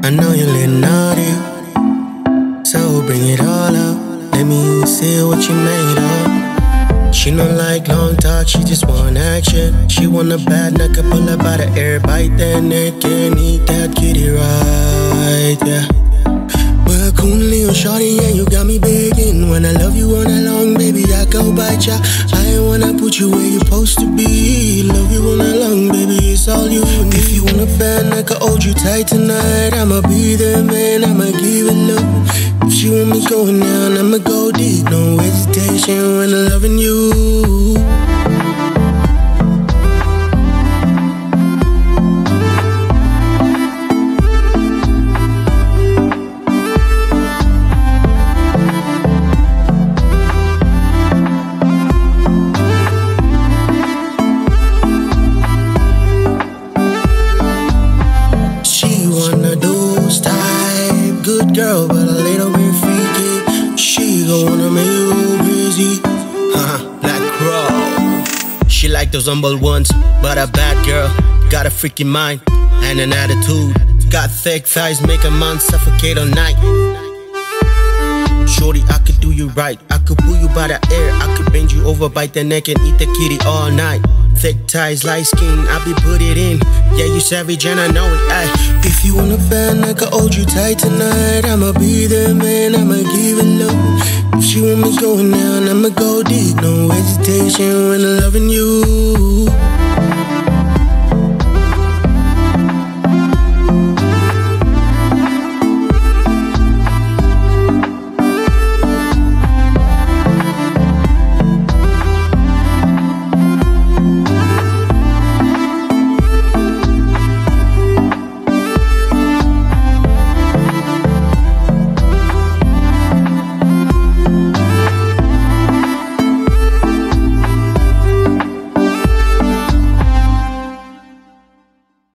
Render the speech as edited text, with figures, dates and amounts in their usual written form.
I know you're a little naughty, so bring it all up. Let me see what you made of. She don't like long talk, she just want action. She want a bad neck, I pull up by the air, bite that neck and eat that kitty right, yeah. Well, coolly on shorty, yeah, you got me begging. When I love you all night long, baby, I go bite ya. I ain't wanna put you where you're supposed to be. Love you all night long, baby, it's all you need. If you want a bad neck, I hold you tight tonight. I'ma be there, man, I'ma give it love. If she want me going down, I'ma go deep. No hesitation when I'm loving you. Good girl, but a little bit freaky. She gon' wanna make you go crazy. BlackCrow. She like those humble ones, but a bad girl. Got a freaky mind and an attitude. Got thick thighs, make a man suffocate all night. Shorty, I could do you right. I could pull you by the air. I could bend you over, bite the neck and eat the kitty all night. Thick ties, light skin, I be put it in. Yeah, you savage and I know it, ayy. If you want a fan, I can hold you tight tonight. I'ma be there, man, I'ma give it love. If she want me going down, I'ma go deep. No hesitation when I'm loving you.